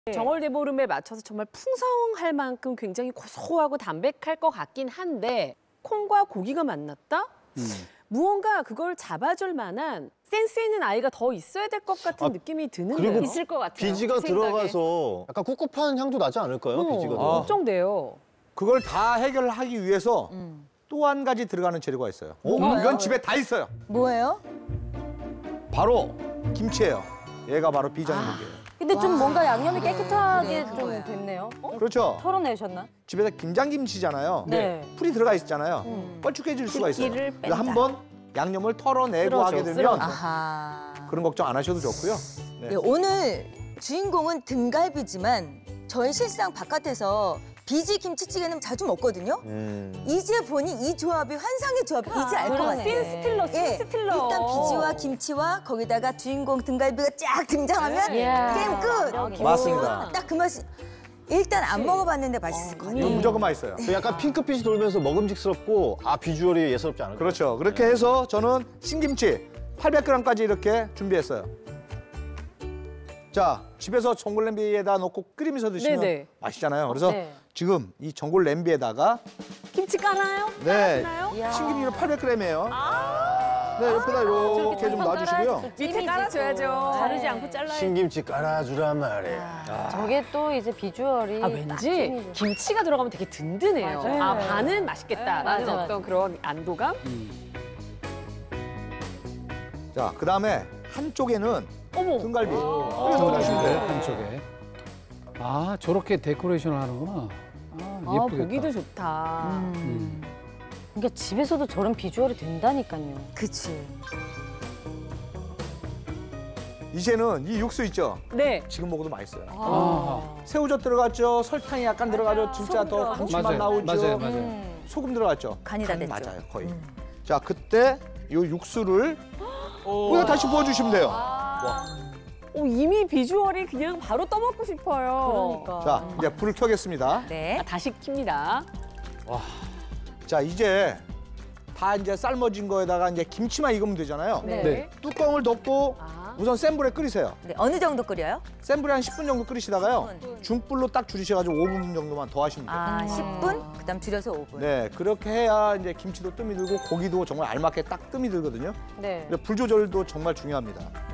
정월대보름에 맞춰서 정말 풍성할 만큼 굉장히 고소하고 담백할 것 같긴 한데 콩과 고기가 만났다? 무언가 그걸 잡아줄 만한 센스 있는 아이가 더 있어야 될 것 같은 느낌이 드는데요. 그리고 있을 것 같아요. 비지가 들어가서 약간 꿉꿉한 향도 나지 않을까요? 비지가 들어가서. 걱정돼요. 그걸 다 해결하기 위해서 또 한 가지 들어가는 재료가 있어요. 이건 집에 다 있어요. 뭐예요? 바로 김치예요. 얘가 바로 비장국이에요. 근데 좀 뭔가 양념이 깨끗하게 좀 됐네요. 그렇죠. 털어내셨나? 집에서 김장김치잖아요. 네. 풀이 들어가 있잖아요. 뻘쭉해질 수가 있어요. 기름기를 그래서 한번 양념을 털어내고 하게 되면 아하. 그런 걱정 안 하셔도 좋고요. 네. 네, 오늘 주인공은 등갈비지만 저희 실상 바깥에서 비지 김치찌개는 자주 먹거든요. 이제 보니 이 조합이 환상의 조합이지 알 것 같아요. 씬스틸러, 씬스틸러. 일단 비지와 김치와 거기다가 주인공 등갈비가 쫙 등장하면 게임 끝. 맞습니다. 딱 그 맛이. 일단 안 먹어봤는데 맛있을 것 같아요. 무조건 맛있어요. 약간 핑크빛이 돌면서 먹음직스럽고 비주얼이 예사롭지 않을까요? 그렇죠. 그렇게 해서 저는 신김치 800g까지 이렇게 준비했어요. 자, 집에서 전골 냄비에다 넣고 끓이면서 드시면 네네. 맛있잖아요. 그래서 지금 이 전골 냄비에다가 김치 깔아요? 네, 깔아주나요? 신김치는 800g이에요. 네, 옆에다 이렇게 좀 놔주시고요. 밑에 깔아줘야죠. 자르지 않고 잘라야 신김치 깔아주란 말이야. 저게 또 이제 비주얼이 왠지 김치가 들어가면 되게 든든해요. 맞아요. 반은 맛있겠다라는 맞아, 어떤 그런 안도감? 자, 그다음에 한쪽에는 어머. 등갈비. 넣어주시면 돼요, 한쪽에. 아, 저렇게 데코레이션을 하는구나. 예쁘겠다. 보기도 좋다. 그러니까 집에서도 저런 비주얼이 된다니까요. 그치. 이제는 이 육수 있죠? 네. 지금 먹어도 맛있어요. 아하. 새우젓 들어갔죠? 설탕이 약간 들어가죠? 진짜 더 감칠맛 나오죠? 맞아요. 소금 들어갔죠? 간이 다 됐죠. 맞아요, 거의. 자, 그때 이 육수를 여기다 다시 부어주시면 돼요. 이미 비주얼이 그냥 바로 떠먹고 싶어요. 그러니까. 자, 이제 불을 켜겠습니다. 네. 다시 킵니다. 자, 이제 다 이제 삶아진 거에다가 이제 김치만 익으면 되잖아요. 네. 뚜껑을 덮고 우선 센 불에 끓이세요. 네. 어느 정도 끓여요? 센 불에 한 10분 정도 끓이시다가요. 중불로 딱 줄이셔가지고 5분 정도만 더 하시면 돼요. 10분? 그다음 줄여서 5분. 네, 그렇게 해야 이제 김치도 뜸이 들고 고기도 정말 알맞게 딱 뜸이 들거든요. 네. 불 조절도 정말 중요합니다.